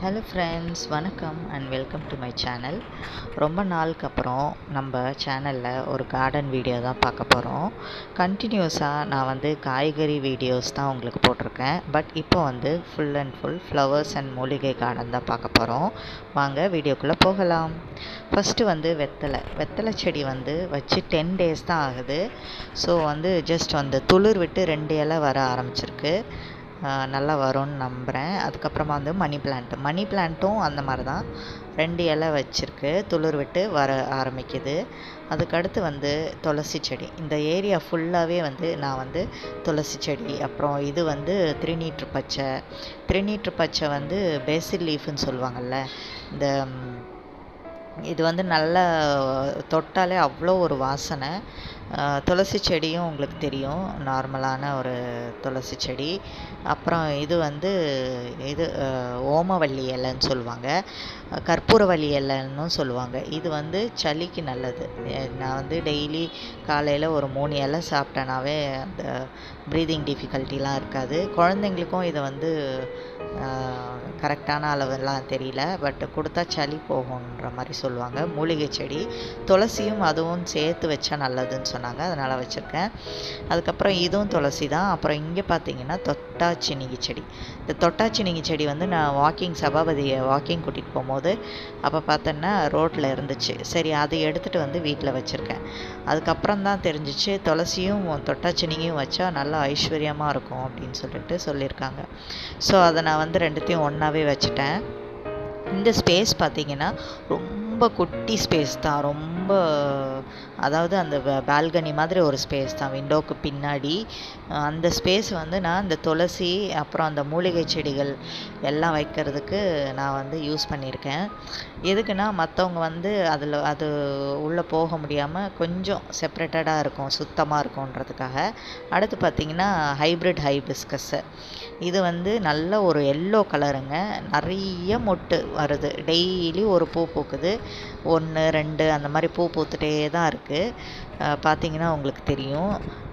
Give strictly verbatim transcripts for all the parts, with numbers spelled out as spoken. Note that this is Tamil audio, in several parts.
ஹலோ ஃப்ரெண்ட்ஸ், வணக்கம் and welcome to my channel. ரொம்ப நாளுக்கு அப்புறம் நம்ம சேனலில் ஒரு கார்டன் வீடியோ தான் பார்க்க போகிறோம். கண்டினியூஸாக நான் வந்து காய்கறி வீடியோஸ் தான் உங்களுக்கு போட்டிருக்கேன். பட் இப்போ வந்து full and full flowers and மூலிகை கார்டன் தான் பார்க்க போகிறோம். வாங்க வீடியோக்குள்ளே போகலாம். ஃபஸ்ட்டு வந்து வெத்தலை வெத்தலை செடி வந்து வச்சு டென் டேஸ் தான் ஆகுது. ஸோ வந்து ஜஸ்ட் வந்து துளிர் விட்டு ரெண்டு இலை வர ஆரம்பிச்சிருக்கு. நல்லா வரும்னு நம்புகிறேன். அதுக்கப்புறமா வந்து மணி பிளான்ட்டு மணி பிளான்ட்டும் அந்த மாதிரி தான் ரெண்டு இலை வச்சுருக்கு, துளிர் விட்டு வர ஆரம்பிக்குது. அதுக்கடுத்து வந்து துளசி செடி. இந்த ஏரியா ஃபுல்லாகவே வந்து நான் வந்து துளசி செடி, அப்புறம் இது வந்து திருநீற்று பச்சை திருநீற்று பச்சை வந்து பேசில் லீஃப்னு சொல்லுவாங்கள்ல, இந்த இது வந்து நல்லா தொட்டாலே அவ்வளோ ஒரு வாசனை. துளசி செடியும் உங்களுக்கு தெரியும், நார்மலான ஒரு துளசி செடி. அப்புறம் இது வந்து இது ஓமவல்லி இலைன்னு சொல்லுவாங்க, கற்பூரவல்லி இலைன்னு சொல்லுவாங்க. இது வந்து சளிக்கு நல்லது. நான் வந்து டெய்லி காலையில் ஒரு மூணு இலை சாப்பிட்டேனாவே அந்த ப்ரீதிங் டிஃபிகல்ட்டிலாம் இருக்காது. குழந்தைங்களுக்கும் இதை வந்து கரெக்டான அளவெல்லாம் தெரியல, பட் கொடுத்தா சளி போகுன்ற மாதிரி சொல்லுவாங்க. மூலிகை செடி துளசியும் அதுவும் சேர்த்து வச்சா நல்லதுன்னு சொன்னாங்க, அதனால் வச்சுருக்கேன். அதுக்கப்புறம் இதுவும் துளசி தான். அப்புறம் இங்கே பார்த்தீங்கன்னா தொட்டாச்சினிங்கி செடி. இந்த தொட்டாச்சினிங்கி செடி வந்து நான் வாக்கிங் சபாபதியை வாக்கிங் கூட்டிகிட்டு போகும்போது அப்போ பார்த்தோன்னா ரோட்டில் இருந்துச்சு. சரி, அதை எடுத்துகிட்டு வந்து வீட்டில் வச்சுருக்கேன். அதுக்கப்புறம் தான் தெரிஞ்சிச்சு துளசியும் தொட்டாச்சினிங்கியும் வச்சா நல்லா ஐஸ்வர்யமாக இருக்கும் அப்படின்னு சொல்லிட்டு சொல்லியிருக்காங்க. ஸோ அதை நான் வந்து ரெண்டுத்தையும் ஒன்றாவே வச்சுட்டேன். இந்த ஸ்பேஸ் பார்த்திங்கன்னா ரொம்ப குட்டி ஸ்பேஸ் தான், ரொம்ப அதாவது அந்த பால்கனி மாதிரி ஒரு ஸ்பேஸ் தான் விண்டோவுக்கு பின்னாடி. அந்த ஸ்பேஸ் வந்து நான் இந்த துளசி அப்புறம் அந்த மூலிகை செடிகள் எல்லாம் வைக்கிறதுக்கு நான் வந்து யூஸ் பண்ணியிருக்கேன். எதுக்குன்னா மற்றவங்க வந்து அதில் அது உள்ளே போக முடியாமல் கொஞ்சம் செப்ரேட்டடாக இருக்கும், சுத்தமாக இருக்கும்ன்றதுக்காக. அடுத்து பார்த்திங்கன்னா ஹைப்ரிட் ஹைபிஸ்கஸ்ஸு. இது வந்து நல்ல ஒரு எல்லோ கலருங்க, நிறைய மொட்டு வருது, டெய்லி ஒரு பூ பூக்குது, ஒன்று ரெண்டு அந்த மாதிரி பூ பூத்துட்டே தான் இருக்குது. பார்த்திங்கன்னா உங்களுக்கு தெரியும்.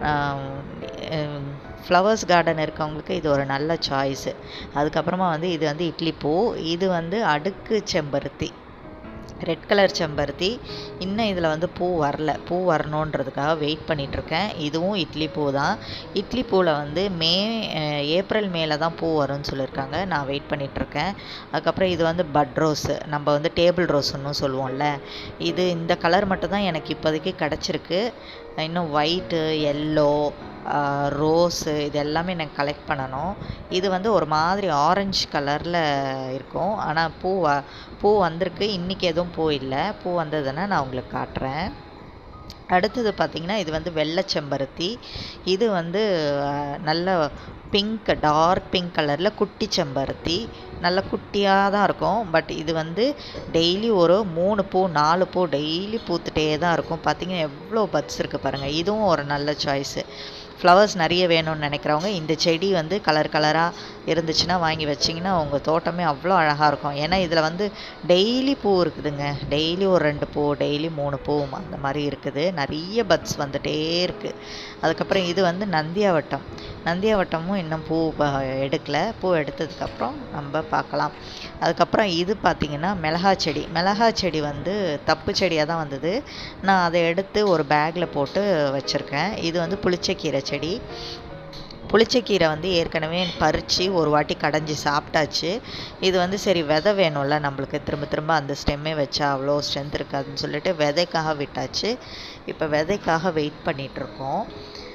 ஃப்ளவர்ஸ் கார்டன் இருக்கவங்களுக்கு இது ஒரு நல்ல சாய்ஸு. அதுக்கப்புறமா வந்து இது வந்து இட்லி பூ, இது வந்து அடுக்கு செம்பருத்தி, ரெட் கலர் செம்பருத்தி. இன்னும் இதில் வந்து பூ வரல, பூ வரணுன்றதுக்காக வெயிட் பண்ணிகிட்ருக்கேன். இதுவும் இட்லி பூ தான். இட்லி பூவில் வந்து மே ஏப்ரல் மேலே தான் பூ வரும்னு சொல்லியிருக்காங்க, நான் வெயிட் பண்ணிகிட்ருக்கேன். அதுக்கப்புறம் இது வந்து பட் ரோஸு, நம்ம வந்து டேபிள் ரோஸுன்னு சொல்லுவோம்ல, இது இந்த கலர் மட்டும்தான் எனக்கு இப்போதைக்கு கிடச்சிருக்கு. இன்னும் ஒயிட்டு, எல்லோ, ரோஸு இது எல்லாமே எனக்கு கலெக்ட் பண்ணணும். இது வந்து ஒரு மாதிரி ஆரஞ்சு கலரில் இருக்கும், ஆனால் பூ பூ வந்திருக்கு. இன்றைக்கி எதுவும் பூ இல்லை, பூ வந்ததுன்னா நான் உங்களுக்கு காட்டுறேன். அடுத்தது பார்த்திங்கன்னா இது வந்து வெள்ளை செம்பருத்தி. இது வந்து நல்ல பிங்க், டார்க் பிங்க் கலரில் குட்டி செம்பருத்தி, நல்ல குட்டியாக தான் இருக்கும். பட் இது வந்து டெய்லி ஒரு மூணு பூ நாலு பூ டெய்லி பூத்துட்டே தான் இருக்கும். பார்த்திங்கன்னா எவ்வளோ பட்ஸ் இருக்குது பாருங்கள். இதுவும் ஒரு நல்ல சாய்ஸு. ஃப்ளவர்ஸ் நிறைய வேணும்னு நினைக்கிறவங்க இந்த செடி வந்து கலர் கலராக இருந்துச்சுன்னா வாங்கி வச்சிங்கன்னா உங்கள் தோட்டமே அவ்வளோ அழகாக இருக்கும். ஏன்னா இதில் வந்து டெய்லி பூ இருக்குதுங்க, டெய்லி ஒரு ரெண்டு பூ, டெய்லி மூணு பூ அந்த மாதிரி இருக்குது. நிறைய பட்ஸ் வந்துகிட்டே இருக்குது. அதுக்கப்புறம் இது வந்து நந்தியாவட்டம். நந்தியாவட்டமும் இன்னும் பூ எடுக்கலை, பூ எடுத்ததுக்கப்புறம் நம்ம பார்க்கலாம். அதுக்கப்புறம் இது பார்த்திங்கன்னா மிளகா செடி. மிளகா செடி வந்து தப்பு செடியாக தான் வந்தது, நான் அதை எடுத்து ஒரு பேக்கில் போட்டு வச்சுருக்கேன். இது வந்து புளிச்சக்கீரை செடி. புளிச்சக்கீரை வந்து ஏற்கனவே பறித்து ஒரு வாட்டி கடைஞ்சி சாப்பிட்டாச்சு. இது வந்து சரி விதை வேணும்ல நம்மளுக்கு, திரும்ப திரும்ப அந்த ஸ்டெம்மே வச்சா அவ்வளோ ஸ்ட்ரென்த் இருக்காதுன்னு சொல்லிட்டு விதைக்காக விட்டாச்சு. இப்போ விதைக்காக வெயிட் பண்ணிகிட்ருக்கோம்.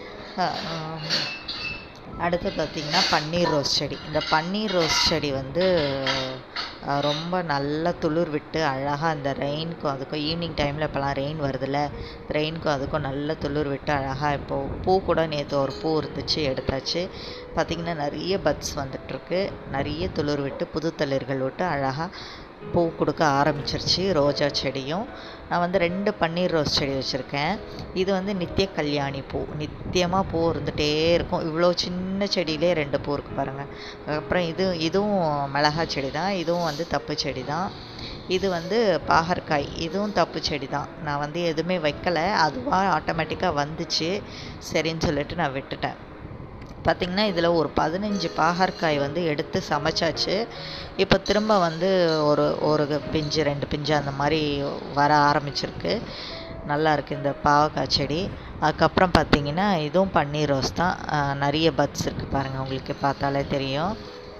அடுத்து பார்த்திங்கன்னா பன்னீர் ரோஸ் செடி. இந்த பன்னீர் ரோஸ் செடி வந்து ரொம்ப நல்லா துளிர் விட்டு அழகாக இந்த ரெயினுக்கும் அதுக்கும், ஈவினிங் டைமில் இப்போலாம் ரெயின் வருதுல்ல, ரெயினுக்கும் அதுக்கும் நல்ல துளிர் விட்டு அழகாக இப்போது பூ கூட நேற்று ஒரு பூ இருந்துச்சு, எடுத்தாச்சு. பார்த்திங்கன்னா நிறைய பட்ஸ் வந்துட்டுருக்கு, நிறைய துளிர் விட்டு புது தளிர்கள் விட்டு அழகாக பூ கொடுக்க ஆரம்பிச்சிருச்சு. ரோஜா செடியும் நான் வந்து ரெண்டு பன்னீர் ரோஸ் செடி வச்சுருக்கேன். இது வந்து நித்திய கல்யாணி பூ, நித்தியமாக பூ இருந்துகிட்டே இருக்கும். இவ்வளோ சின்ன செடியிலே ரெண்டு பூ இருக்குது பாருங்கள். அப்புறம் இது இதுவும் மிளகா செடி தான், இதுவும் வந்து தப்பு செடி தான். இது வந்து பாகற்காய், இதுவும் தப்பு செடி தான். நான் வந்து எதுவுமே வைக்கலை, அதுவாக ஆட்டோமேட்டிக்காக வந்துச்சு, சரின்னு சொல்லிட்டு நான் விட்டுட்டேன். பார்த்திங்கன்னா இதில் ஒரு பதினஞ்சு பாகற்காய் வந்து எடுத்து சமைச்சாச்சு. இப்போ திரும்ப வந்து ஒரு ஒரு பிஞ்சு ரெண்டு பிஞ்சு அந்த மாதிரி வர ஆரம்பிச்சிருக்கு. நல்லா இருக்குது இந்த பாவக்காய் செடி. அதுக்கப்புறம் பார்த்திங்கன்னா இதுவும் பன்னீர் ரோஸ் தான். நிறைய பட்ஸ் இருக்குது பாருங்கள், உங்களுக்கு பார்த்தாலே தெரியும்.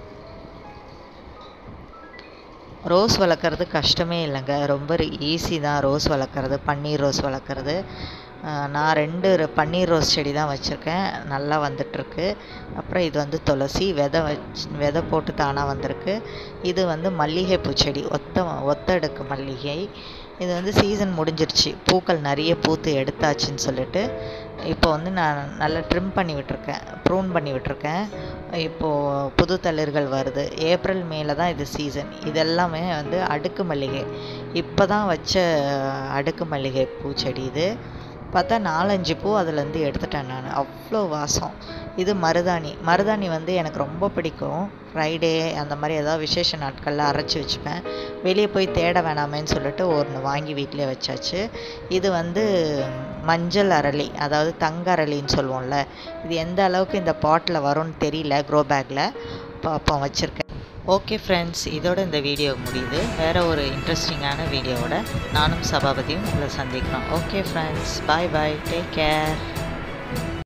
ரோஸ் வளர்க்குறது கஷ்டமே இல்லைங்க, ரொம்ப ஈஸி தான் ரோஸ் வளர்க்குறது, பன்னீர் ரோஸ் வளர்க்குறது. நான் ரெண்டு பன்னீர் ரோஸ் செடி தான் வச்சுருக்கேன், நல்லா வந்துட்டுருக்கு. அப்புறம் இது வந்து துளசி விதை வச்சு விதை போட்டு தானாக வந்திருக்கு. இது வந்து மல்லிகைப்பூ செடி, ஒத்த ஒத்தடுக்கு மல்லிகை. இது வந்து சீசன் முடிஞ்சிருச்சு, பூக்கள் நிறைய பூத்து எடுத்தாச்சுன்னு சொல்லிட்டு இப்போ வந்து நான் நல்லா ட்ரிம் பண்ணி விட்டுருக்கேன், ப்ரூன் பண்ணி விட்டுருக்கேன். இப்போது புது தளிர்கள் வருது. ஏப்ரல் மேல தான் இது சீசன். இதெல்லாமே வந்து அடுக்கு மல்லிகை, இப்போ தான் வச்ச அடுக்கு மல்லிகை பூச்செடி. இது பார்த்தா நாலஞ்சு பூ அதுலேருந்து எடுத்துட்டேன் நான், அவ்வளோ வாசம். இது மருதாணி. மருதாணி வந்து எனக்கு ரொம்ப பிடிக்கும். ஃப்ரைடே அந்த மாதிரி ஏதாவது விசேஷ நாட்களில் அரைச்சி வச்சுப்பேன். வெளியே போய் தேட வேணாமேன்னு சொல்லிட்டு ஒன்று வாங்கி வீட்டிலே வச்சாச்சு. இது வந்து மஞ்சள் அரளி, அதாவது தங்க அரளின்னு சொல்லுவோம்ல. இது எந்த அளவுக்கு இந்த பாட்டில் வரும்னு தெரியல, க்ரோ பேக்கில் பாப்போம் வச்சுருக்கேன். ஓகே ஃப்ரெண்ட்ஸ், இதோட இந்த வீடியோ முடியுது. வேறு ஒரு இன்ட்ரெஸ்டிங்கான வீடியோவோட நானும் சபாபதியும் உங்களை சந்திக்கிறோம். Okay friends, bye bye, take care.